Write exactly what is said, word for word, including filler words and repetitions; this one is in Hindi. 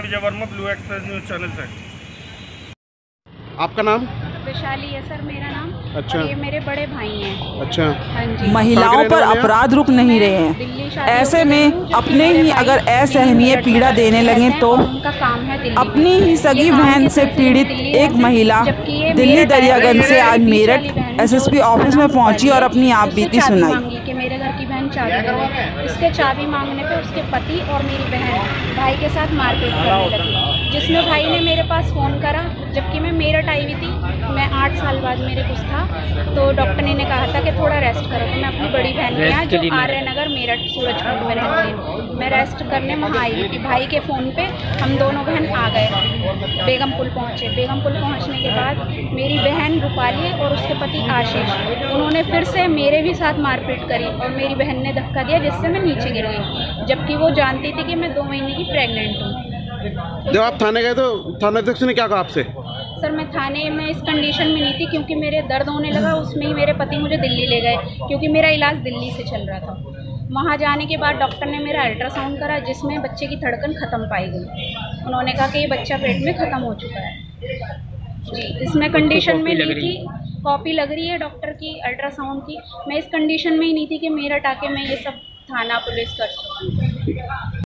विजय Verma, blue express news channel से। आपका नाम? वैशाली है सर मेरा नाम। अच्छा। और ये मेरे बड़े भाई हैं। अच्छा। हाँ जी। महिलाओं पर अपराध रुक नहीं रहे हैं। ऐसे में अपने ही अगर असहनीय पीड़ा देने लगे तो उनका काम है दिल्ली। अपनी ही सगी बहन से पीड़ित एक महिला दिल्ली दरियागंज से आज मेरठ एसएसपी ऑफिस में पहुंची और अपनी आप बीती सुनाई कि मेरे घर की बहन चाबी दे। उसके चाबी मांगने पे उसके पति और मेरी बहन भाई के साथ मारपीट करने लगी, जिसमें भाई ने मेरे पास फ़ोन करा जबकि मैं मेरठ आई हुई थी। मैं आठ साल बाद मेरे कुछ था तो डॉक्टर ने कहा था कि थोड़ा रेस्ट करो, तो मैं अपनी बड़ी बहन के यहाँ जो आर्य नगर मेरठ सूरजकुंड में रहती है, मैं रेस्ट करने वहाँ आई हुई थी। भाई के फ़ोन पे हम दोनों बहन आ गए, बेगम पुल पहुँचे। बेगम पुल पहुँचने के बाद मेरी बहन रूपाली और उसके पति आशीष, उन्होंने फिर से मेरे भी साथ मारपीट करी और मेरी बहन ने धक्का दिया जिससे मैं नीचे गिर गई, जबकि वो जानती थी कि मैं दो महीने की प्रेग्नेंट हूँ। जब आप थाने गए तो थाना अध्यक्ष ने क्या कहा आपसे? सर मैं थाने में इस कंडीशन में नहीं थी क्योंकि मेरे दर्द होने लगा, उसमें ही मेरे पति मुझे दिल्ली ले गए क्योंकि मेरा इलाज दिल्ली से चल रहा था। वहाँ जाने के बाद डॉक्टर ने मेरा अल्ट्रासाउंड करा जिसमें बच्चे की धड़कन ख़त्म पाई गई। उन्होंने कहा कि ये बच्चा पेट में ख़त्म हो चुका है जी। इसमें कंडीशन में नहीं थी, कॉपी लग रही है डॉक्टर की अल्ट्रासाउंड की। मैं इस कंडीशन में ही नहीं थी कि मेरठ आके मैं ये सब थाना पुलिस कर सकूँ।